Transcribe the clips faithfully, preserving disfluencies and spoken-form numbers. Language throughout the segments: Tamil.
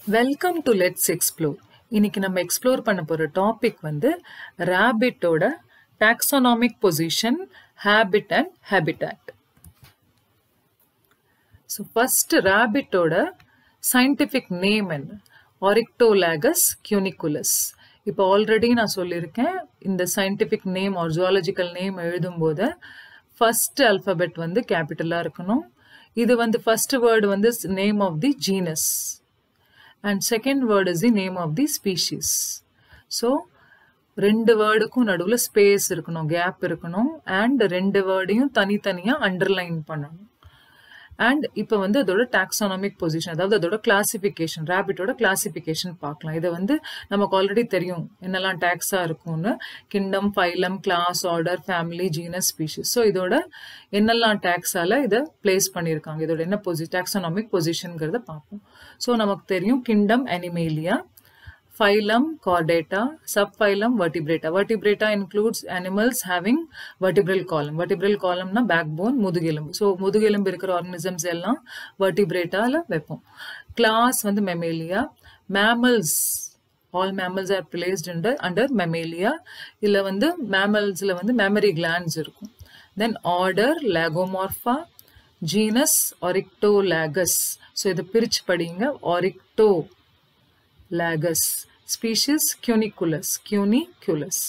Welcome to let's explore. இன்னைக்கு நம்ம எக்ஸ்ப்ளோர் பண்ண போற டாபிக் வந்து ராபிட்டோட taxonomic position, habit and habitat. So first ராபிட்டோட சயின்டிஃபிக் நேம் என்ன? Oryctolagus cuniculus. இப்போ ஆல்ரெடி நான் சொல்லியிருக்கேன், இந்த scientific name or zoological name எழுதும்போது ஃபர்ஸ்ட் அல்ஃபபெட் வந்து கேபிட்டலாக இருக்கணும். இது வந்து ஃபர்ஸ்ட் வேர்டு வந்து name of the genus and second word is the name of the species. So ரெண்டு வேர்டுக்கும் நடுவில் ஸ்பேஸ் இருக்கணும், கேப் இருக்கணும், அண்ட் ரெண்டு வேர்டையும் தனித்தனியாக அண்டர்லைன் பண்ணணும். அண்ட் இப்போ வந்து அதோட டாக்ஸானாமிக் பொசிஷன், அதாவது அதோட கிளாசிஃபிகேஷன், ரேபிட்டோட கிளாசிஃபிகேஷன் பார்க்கலாம். இதை வந்து நமக்கு ஆல்ரெடி தெரியும் என்னெல்லாம் டாக்ஸா இருக்கும்னு. Kingdom, phylum, class, order, family, genus, species. So இதோட என்னெல்லாம் டாக்ஸால இதை பிளேஸ் பண்ணியிருக்காங்க, இதோட என்ன பொசி டாக்ஸானாமிக் பொசிஷன்ங்கிறத பார்ப்போம். ஸோ நமக்கு தெரியும் kingdom animalia, phylum chordata, subphylum vertebrata. Vertebrata includes animals having vertebral column. Vertebral column na backbone, முதுகெலும்பு. So முதுகெலும்பு இருக்கிற organisms எல்லாம் vertebrataல வைப்போம். Class வந்து mammalia. Mammals, all mammals are placed under under mammalia. இல்ல வந்து mammalsல வந்து mammary glands இருக்கும். Then order Lagomorpha. Genus Oryctolagus. So இதை பிரிச்சு படிங்க. Orycto Lagus. Species Cuniculus. Cuniculus.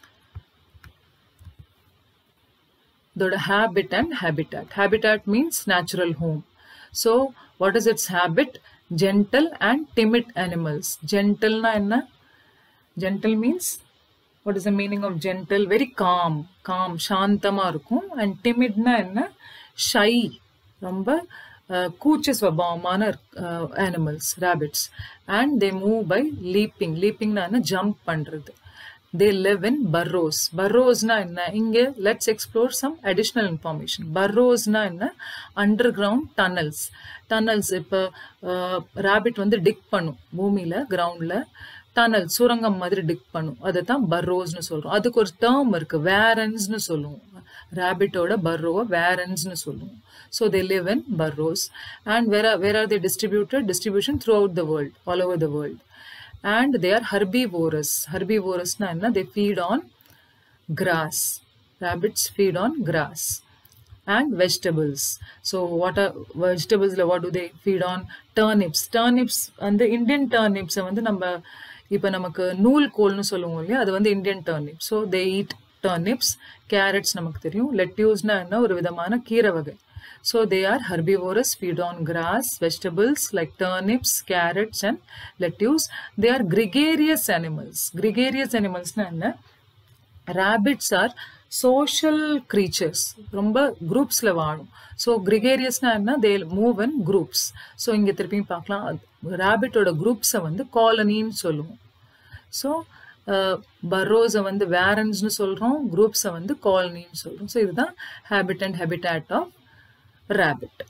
The habit and habitat. Habitat means natural home. So what is its habit? Gentle and timid animals. Gentle na enna? Gentle means, what is the meaning of gentle? Very calm. Calm. Shantama irukum. And timid na enna? Shy. Romba கூச்ச ஸ்வபாவமான animals, rabbits. And they move by leaping. லீப்பிங்னா என்ன? ஜம்ப் பண்ணுறது. They live in பர்ரோஸ். பர்ரோஸ்னா என்ன? இங்கே let's explore some additional information. பர்ரோஸ்னா என்ன? Underground tunnels. டனல்ஸ் இப்போ ரேபிட் வந்து டிக் பண்ணும் பூமியில், கிரவுண்டில் டனல் சுரங்கம் மாதிரி டிக் பண்ணும். அதை தான் பர்ரோஸ்னு சொல்கிறோம். அதுக்கு ஒரு டேர்ம் இருக்குது, வேரன்ஸ்னு சொல்லுவோம். ரேபிட்டோட பர்ரோவை வேரன்ஸ்னு சொல்லுவோம். So they live in burrows. And where are, where are they distributed? Distribution throughout the world, all over the world. And they are herbivorous. Herbivorous na enna? They feed on grass. Rabbits feed on grass. And vegetables. So what are vegetables? What do they feed on? Turnips. Turnips, and the Indian turnips வந்து நம்ம இப்போ நமக்கு நூல் கோல்னு சொல்லுவோம் இல்லையா, அது வந்து Indian turnip. So they eat turnips. Carrots நமக்கு தெரியும். லெட்யூஸ்னா என்ன? ஒரு விதமான கீரை வகை. So they are herbivorous, feed on grass, vegetables like turnips, carrots and lettuce. They are gregarious animals. Gregarious animals na enna? Rabbits are social creatures. Romba groups la vaadum. So gregarious na enna? They move in groups. So inge thiruppi paakalam, rabbit oda groups வந்து colony னு சொல்லுவோம். So burrows வந்து varans னு சொல்றோம், groups வந்து colony னு சொல்றோம். So இதுதான் habit and habitat of rabbit.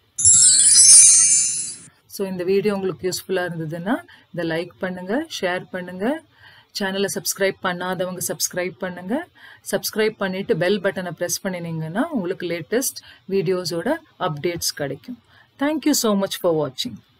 So இந்த வீடியோ உங்களுக்கு யூஸ்ஃபுல்லாக இருந்ததுன்னா இதை லைக் பண்ணுங்கள், ஷேர் பண்ணுங்கள். சேனலை சப்ஸ்கிரைப் பண்ணாதவங்க சப்ஸ்கிரைப் பண்ணுங்கள். சப்ஸ்கிரைப் பண்ணிவிட்டு பெல் பட்டனை ப்ரெஸ் பண்ணினீங்கன்னா உங்களுக்கு லேட்டஸ்ட் வீடியோஸோட அப்டேட்ஸ் கிடைக்கும். தேங்க்யூ ஸோ மச் ஃபார் வாட்சிங்.